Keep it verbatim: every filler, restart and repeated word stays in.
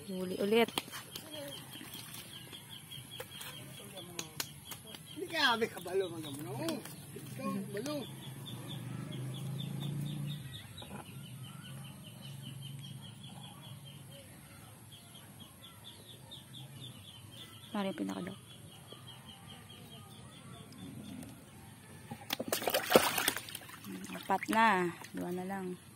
Huli ulit. Hindi kaya kami kabalo mga balo. Ito, balo. Mari yung pinakadok. Apat na. Dua na lang.